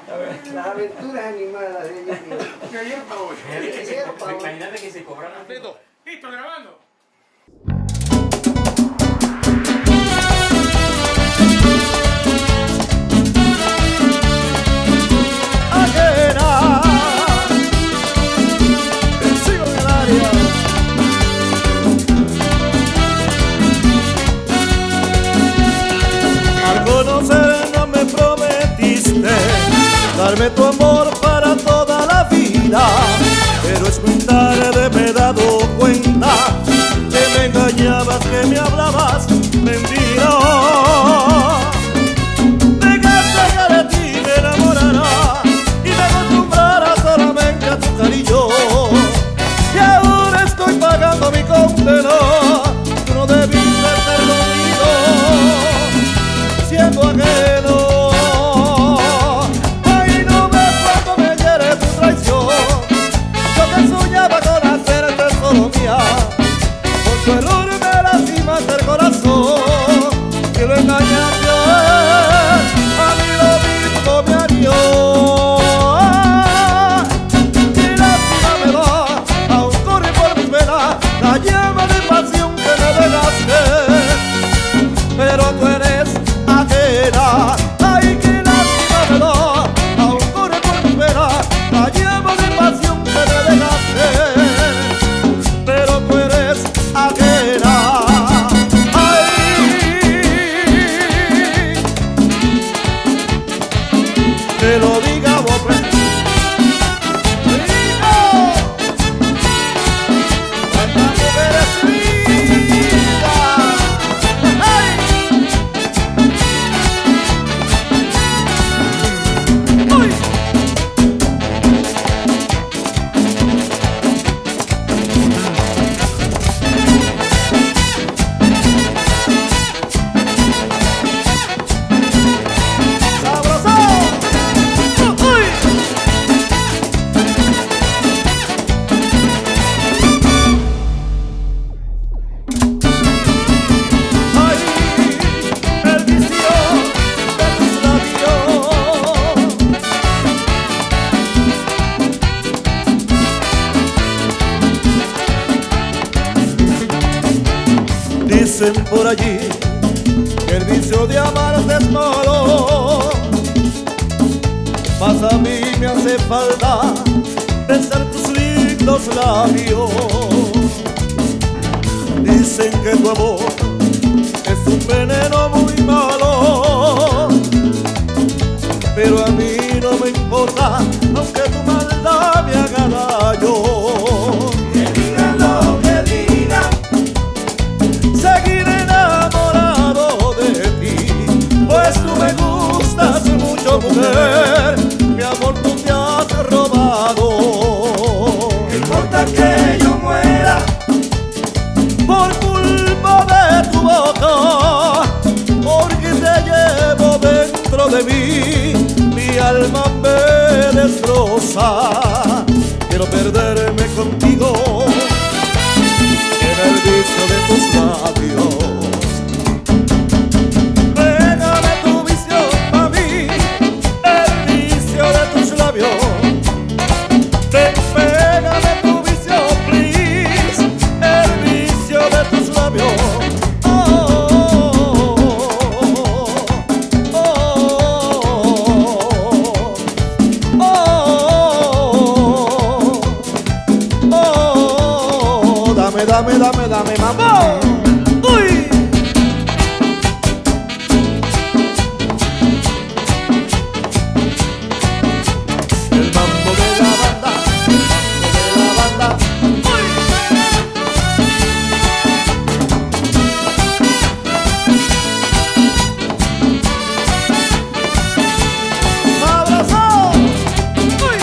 Las aventuras animadas de Jimmy. Que ayer para hoy. Imagínate que se cobraran. Listo, grabando. Darme tu amor para toda la vida, pero es muy tarde, me he dado cuenta que me engañabas, que me hablabas mentira. Dejaste que de ti me enamorara y me acostumbrara solamente a tu cariño, y ahora estoy pagando mi condena. Tú no debiste ser dolido siendo ajeno. Con tu error me lastimaste el corazón, que lo engañaste a mí lo mismo me haría. Y lástima me da, aún corre por mis venas la llama de pasión que me dejaste, pero tú eres ajena. Ay, que lástima me da, aún corre por mis venas la llama de pasión que me dejaste, pero tú eres ajena. Ay, que lo diga vos, cuántas mujeres lindas. Ay. Uy. Dicen por allí que el vicio de amarte es malo, mas a mí me hace falta besar tus lindos labios. Dicen que tu amor es un veneno muy malo, pero a mí no me importa, aunque tu maldad me haga daño. Que digan lo que digan, seguir enamorado de ti, pues tú me gustas mucho, mujer. Mi amor tú te has robado. no importa que yo muera Por culpa de tu boca, porque te llevo dentro de mí, mi alma me destroza. Quiero perderme contigo en el vicio de tus labios. Pégame tu vicio a mí, el vicio de tus labios. Pégame tu vicio, please, el vicio de tus labios. Dame, mamá. Uy. El mambo de la banda, el mambo de la banda. Uy. ¡Abrazo! Uy.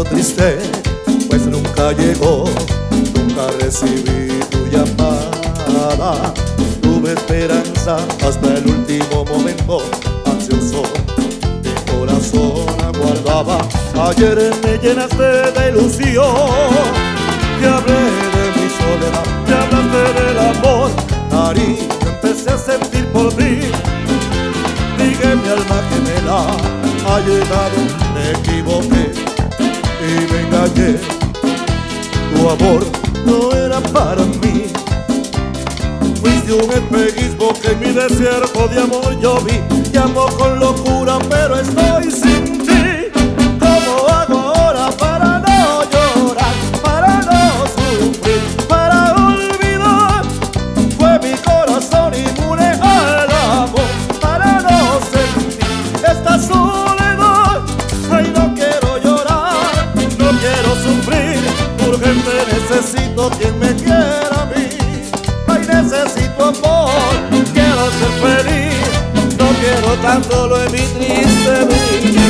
siento triste, pues nunca llegó, nunca recibí tu llamada. Tuve esperanza hasta el último momento, ansioso mi corazón aguardaba. Ayer me llenaste de ilusión, te hablé de mi soledad, te hablaste del amor. Cariño, empecé a sentir por ti, dije mi alma que me la ha llegado. Me equivoqué y me engañé, tu amor no era para mí. Fuiste un espejismo que en mi desierto de amor yo vi. Te amo con locura pero estoy sin ti. ¿Cómo hago ahora para no llorar, para no sufrir, para olvidar? Fue mi corazón inmune al amor, para no sentir esta soledad. Ay, no quiero llorar, no quiero sufrir, urgente necesito quien me quiera a mí. Ay, necesito amor, quiero ser feliz, no quiero tan solo en mi triste vida.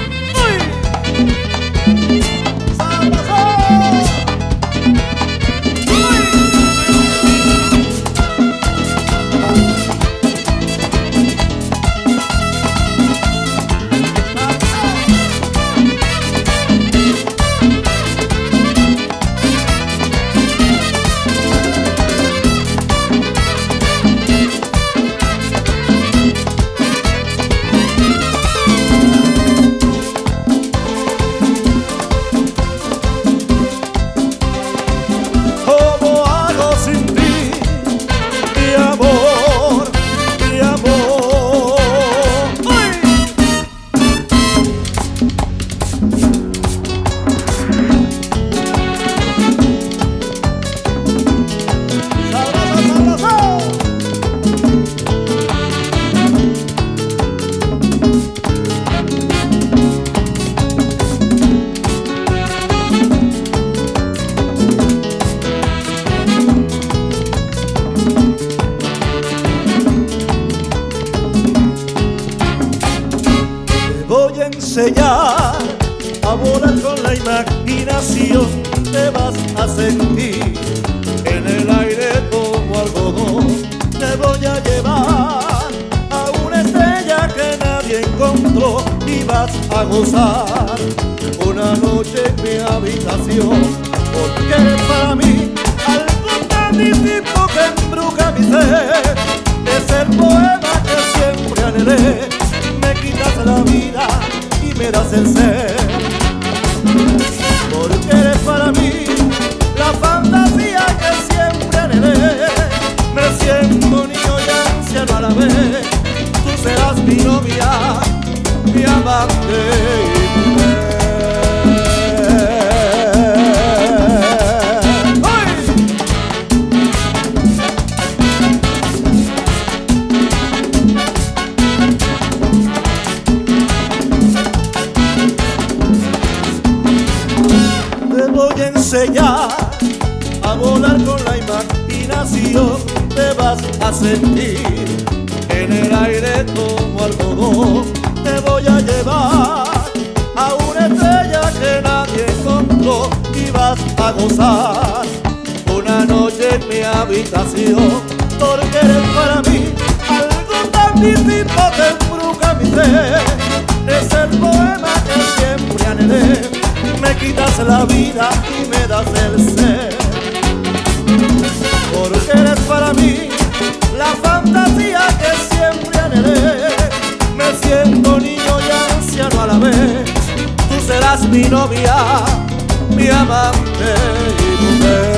Voy a enseñar a volar con la imaginación. Te vas a sentir en el aire como algodón. Te voy a llevar a una estrella que nadie encontró y vas a gozar una noche en mi habitación. Porque eres para mí algo tan distinto que embruja mi ser. Es el poema que siempre anhelé. Me quitas la vida y me das el ser, porque eres para mí la fantasía que siempre anhelé. Me siento niño y anciano a la vez. Tú serás mi novia, mi amante y mujer. Voy a enseñar a volar con la imaginación. Te vas a sentir en el aire como algodón. Te voy a llevar a una estrella que nadie encontró y vas a gozar una noche en mi habitación. Porque eres para mí algo tan distinto que embruja mi ser. Es el poema que siempre anhelé. Me quitas la vida y me das el ser, porque eres para mí la fantasía que siempre anhelé. Me siento niño y anciano a la vez. Tú serás mi novia, mi amante y mujer.